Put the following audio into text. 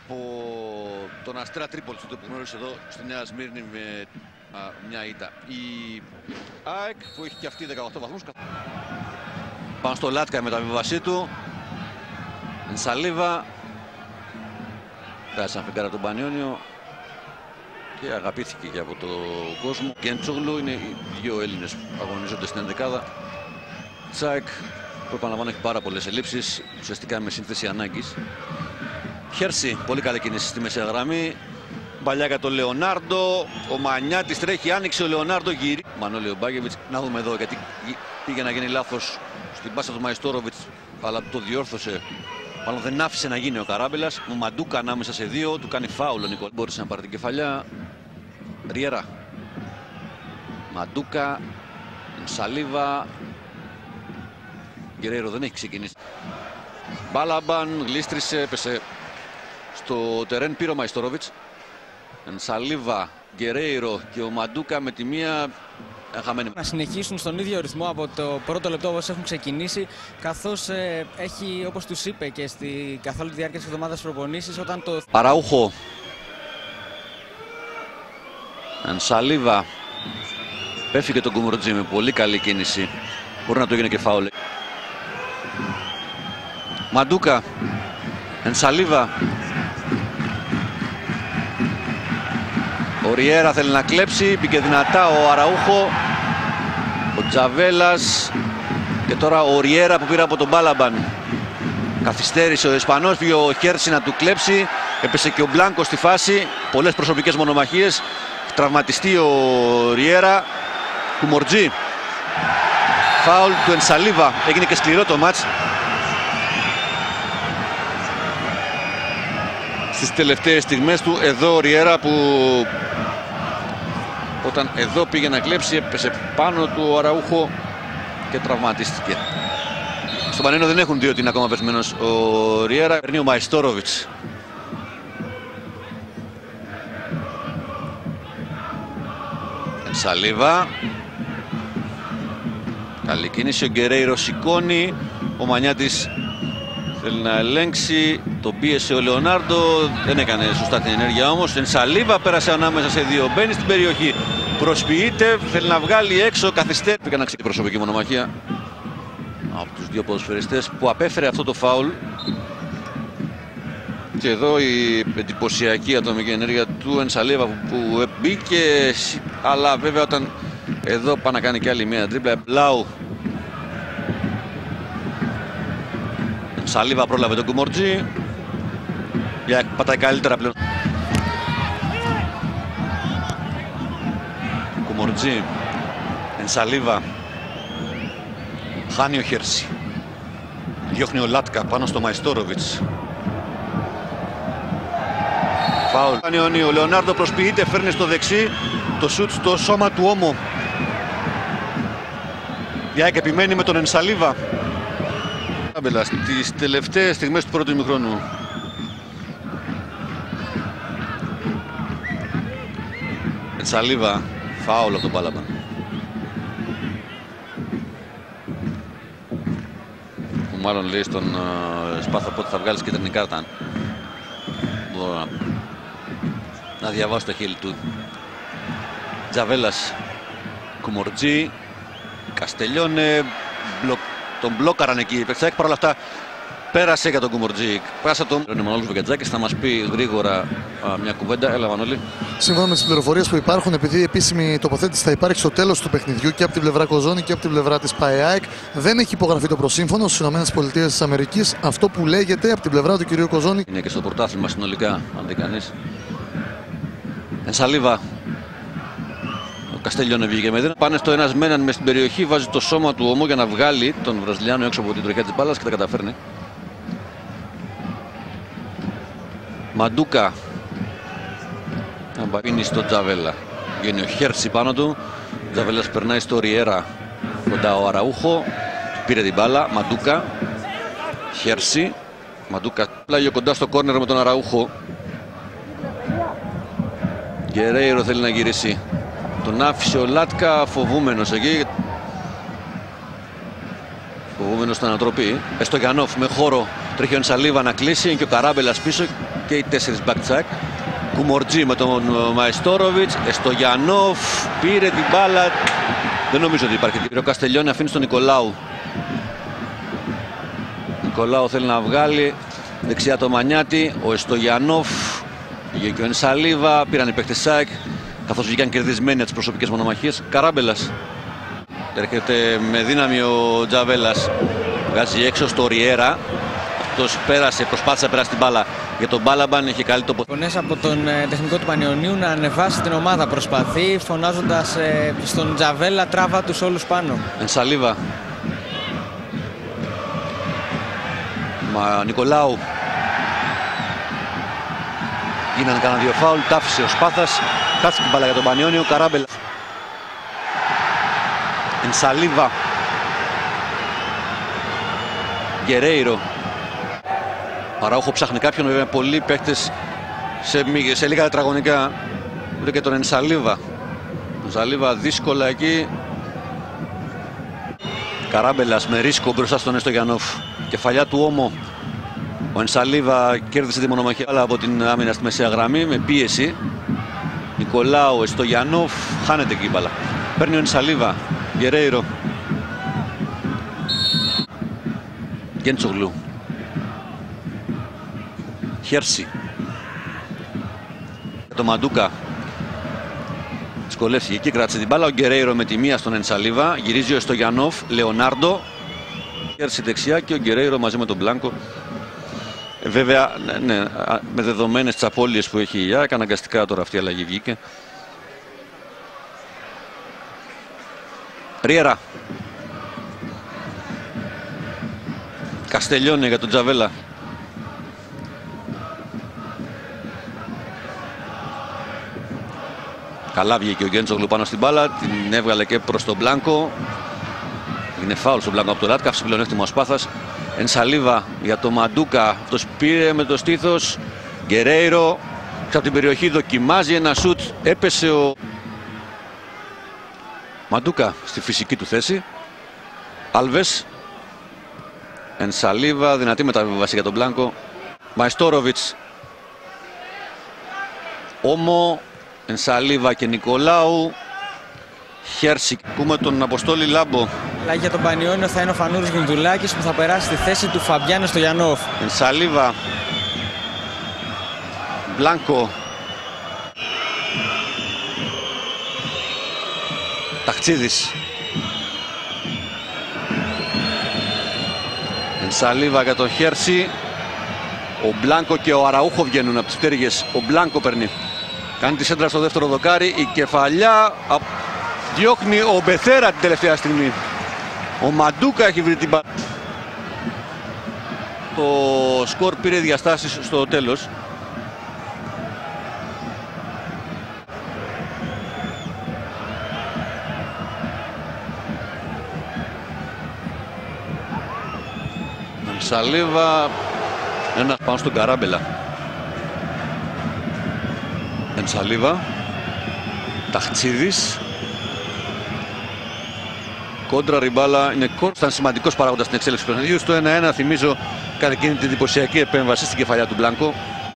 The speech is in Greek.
από τον Αστέρα Τρίπολης που γνώρισε εδώ στη Νέα Σμύρνη με μια ήττα. Η ΑΕΚ που έχει και αυτή 18 βαθμούς. Πάνω στο Λάτκα με τα μεταβίβασή του. Ενσαλίβα. Πέρασε φεγγάρα τον Πανιόνιο και αγαπήθηκε και από τον κόσμο. Γκέντσογλου, είναι οι δύο Έλληνες που αγωνίζονται στην ενδεκάδα. Τσάικ που επαναλαμβάνω έχει πάρα πολλές ελλείψεις, ουσιαστικά με σύνθεση ανάγκης. Χέρση, πολύ καλή κίνηση στη μεσαία γραμμή. Παλιά για τον Λεωνάρντο. Ο Μανιάτης τρέχει, άνοιξε ο Λεωνάρντο, γύρι. Μανώλη Μπάγεβιτς, να δούμε εδώ γιατί πήγε να γίνει λάθος στην πάσα του Μαϊστόροβιτς, αλλά το διόρθωσε. Μάλλον δεν άφησε να γίνει ο Καράμπελας. Ο Μαντούκα ανάμεσα σε δύο, του κάνει φάουλ ο Νικόλ. Μπόρεσε να πάρει την κεφαλιά. Ριέρα. Μαντούκα. Σαλίβα. Γκερέιρο δεν έχει ξεκινήσει. Μπάλαμπαν γλίστρισε, έπεσε στο τερέν, πήρε ο Μαϊστόροβιτς. Ενσαλίβα, Γκερέιρο και ο Μαντούκα με τη μία χαμένη. Να συνεχίσουν στον ίδιο ρυθμό από το πρώτο λεπτό όπως έχουν ξεκινήσει, καθώς έχει, όπως τους είπε και καθ' όλη τη διάρκεια της εβδομάδας προπονήσεις, όταν το... Αραούχο. Ενσαλίβα. Πέφυγε τον Κουμουρτζή με πολύ καλή κίνηση. Μπορεί να το γίνει και φάουλ. Μαντούκα. Ενσαλίβα. Ο Ριέρα θέλει να κλέψει, πήγε δυνατά ο Αραούχο. Ο Τζαβέλας. Και τώρα ο Ριέρα που πήρε από τον Μπάλαμπαν. Καθυστέρησε ο Ισπανός, πήγε ο Χέρση να του κλέψει. Έπεσε και ο Μπλάνκο στη φάση. Πολλές προσωπικές μονομαχίες. Τραυματιστεί ο Ριέρα. Κουμορτζή. Φάουλ του Ενσαλίβα. Έγινε και σκληρό το μάτς. Στις τελευταίες στιγμές του, εδώ ο Ριέρα που όταν εδώ πήγε να κλέψει έπεσε πάνω του ο Αραούχο και τραυματίστηκε. Στο Πανένο δεν έχουν δει ότι είναι ακόμα πεσμένος ο Ριέρα. Παίρνει ο Μαϊστόροβιτς. Ενσαλίβα. Καλή κίνηση, ο Γκερέιρο σηκώνει. Ο Μανιάτης θέλει να ελέγξει, τον πίεσε ο Λεωνάρντο, δεν έκανε σωστά την ενέργεια όμως. Ενσαλίβα πέρασε ανάμεσα σε δύο, μπαίνει στην περιοχή, προσποιείται, θέλει να βγάλει έξω, καθυστέρησε. Πήγα να ξεκινήσει προσωπική μονομαχία από τους δύο ποδοσφαιριστές που απέφερε αυτό το φάουλ. Και εδώ η εντυπωσιακή ατομική ενέργεια του Ενσαλίβα που μπήκε, αλλά βέβαια όταν εδώ πάει να κάνει και άλλη μία τρίπλα. Λάου. Σαλίβα πρόλαβε τον Κουμορτζή. Πατάει καλύτερα πλέον. Κουμορτζή. Ενσαλίβα. Χάνει ο Χέρση. Διώχνει ο Λάτκα πάνω στο Μαϊστόροβιτς. Φάουλ. Ο Λεωνάρντο προσποιείται, φέρνει στο δεξί. Το σουτ στο σώμα του Όμο. Διάκ επιμένει με τον Ενσαλίβα. Στις τελευταίες στιγμές του πρώτου ημιχρόνου. Ενσαλίβα. Φάουλ από τον Μπάλαμπαν. Που μάλλον λέει στον Σπάθα πότε θα βγάλεις κίτρινη κάρτα. Μπορώ να διαβάσω το χείλη του. Τζαβέλας. Κουμορτζή. Καστελιώνε. Τον μπλόκαραν εκεί. Παρ' όλα αυτά πέρασε για τον Κουμορτζή. Πάσα τον Μανώλης Βαγκατζάκης. Θα μας πει γρήγορα μια κουβέντα. Έλα Μανώλη. Σύμφωνα με τις πληροφορίες που υπάρχουν, επειδή η επίσημη τοποθέτηση θα υπάρχει στο τέλος του παιχνιδιού και από την πλευρά Κοζόνη και από την πλευρά της ΠΑΕΑΕΚ, δεν έχει υπογραφεί το προσύμφωνο στις ΗΠΑ. Αυτό που λέγεται από την πλευρά του κ. Κοζόνη. Είναι και στο πρωτάθλημα συνολικά, αν δεν κανείς. Ενσαλίβα. Ο Καστέλιον βγήκε με δίνα. Πάνε στο ένας με έναν μες στην περιοχή. Βάζει το σώμα του Όμο για να βγάλει τον Βραζιλιάνο έξω από την τροχιά της μπάλας και τα καταφέρνει. Μαντούκα. Είναι στο Τζαβέλα. Βγαίνει ο Χέρση πάνω του. Τζαβέλας περνάει στο Ριέρα. Κοντά ο Αραούχο. Πήρε την μπάλα. Μαντούκα. Χέρση. Μαντούκα πλάγιο κοντά στο κόρνερ με τον Αραούχο. Γκερέιρο θέλει να γυρίσει. Τον άφησε ο Λάτκα φοβούμενος εκεί. Φοβούμενος στην ανατροπή. Στο Γιαννόφ με χώρο τρέχει ο Ενσαλίβα να κλείσει. Και ο Καράμπελας πίσω. και οι 4 back check. Κουμορτζή με τον Μαϊστόροβιτς. Εστογιανόφ πήρε την μπάλα. Δεν νομίζω ότι υπάρχει. Ο Καστελιώνη αφήνει στον Νικολάου. Νικολάου θέλει να βγάλει. Δεξιά το Μανιάτη. Ο Εστογιανόφ. Πήγε και ο Ενσαλίβα. Πήραν οι παίκτες ΣΑΕΚ. Καθώς βγήκαν κερδισμένοι από τις προσωπικές μονομαχίες. Καράμπελας. Έρχεται με δύναμη ο Τζαβέλας. Βγάζει έξω στο Ριέρα. Αυτός πέρασε, προσπάθησε να περάσει την μπάλα. Για τον Μπάλαμπαν είχε καλή τοποθέτηση. Φωνές από τον τεχνικό του Πανιωνίου να ανεβάσει την ομάδα. Προσπαθεί φωνάζοντας στον Τζαβέλα, τράβα τους όλους πάνω. Ενσαλίβα. Νικολάου. Γίνανε κανένα 2 φάουλ. Τάφησε ο Σπάθας. Χάθηκε την μπάλα για τον Πανιόνιο. Καράμπελα. Ενσαλίβα. Γκερέιρο. Αραούχο ψάχνει κάποιον, βέβαια πολλοί παίκτες σε λίγα τετραγωνικά. Βρήκε τον Ενσαλίβα. Ενσαλίβα δύσκολα εκεί. Καράμπελας με ρίσκο μπροστά στον Εστογιανόφ. Κεφαλιά του Όμο. Ο Ενσαλίβα κέρδισε τη μονομαχία αλλά από την άμυνα στη μεσαία γραμμή με πίεση. Νικολάου, Εστογιανόφ, χάνεται εκεί η μπάλα. Παίρνει ο Ενσαλίβα. Γκερέιρο. Γκέντσογλου. Χέρση. Το Μαντούκα. Σκολεύτηκε εκεί, κράτησε την μπάλα. Ο Γκερέιρο με τη μία στον Ενσαλίβα. Γυρίζει ο Εστογιανόφ, Λεωνάρντο. Χέρση δεξιά και ο Γκερέιρο μαζί με τον Μπλάνκο. Βέβαια, ναι, με δεδομένες τις απώλειες που έχει η ΑΕΚ, αναγκαστικά τώρα αυτή η αλλαγή βγήκε. Ριέρα. Καστελιώνη για τον Τζαβέλα. Καλά βγήκε ο Γκέντσογλου πάνω στην μπάλα, την έβγαλε και προς τον Μπλάνκο. Είναι φάουλ στον Μπλάνκο από τον Ράτκα, πλεονέκτημα ο Σπάθας. Ενσαλίβα για το Μαντούκα, το πήρε με το στήθος. Γκερέιρο, από την περιοχή δοκιμάζει ένα σουτ, έπεσε ο Μαντούκα στη φυσική του θέση. Άλβες. Ενσαλίβα, δυνατή μεταβίβαση για τον Μπλάνκο. Μαϊστόροβιτς. Όμο. Ενσαλίβα και Νικολάου. Χέρση. Ακούμε τον Αποστόλη Λάμπο. Αλλαγή για τον Πανιόνιο θα είναι ο Φανούρης Γινδουλάκης που θα περάσει στη θέση του Φαμπιάν Εστογιανόφ. Ενσαλίβα. Μπλάνκο. Ταχτσίδης. Ενσαλίβα για τον Χέρση. Ο Μπλάνκο και ο Αραούχο βγαίνουν από τις πτέρυγες. Ο Μπλάνκο παίρνει. Κάνει τη σέντρα στο δεύτερο δοκάρι. Η κεφαλιά διώχνει ο Μπεθέρα την τελευταία στιγμή. Ο Μαντούκα έχει βρει την μπάλα. Το σκορ πήρε διαστάσεις στο τέλος. Ενσαλίβα. Ένα πάνω στον Καράμπελα. Ενσαλίβα. Ταχτσίδης. Κόντρα ριμπάλα. Ήταν σημαντικός παράγοντας στην εξέλιξη του παιχνιδιού. Στο 1-1 θυμίζω κατά εκείνη την εντυπωσιακή επέμβαση στην κεφαλιά του Μπλάνκο.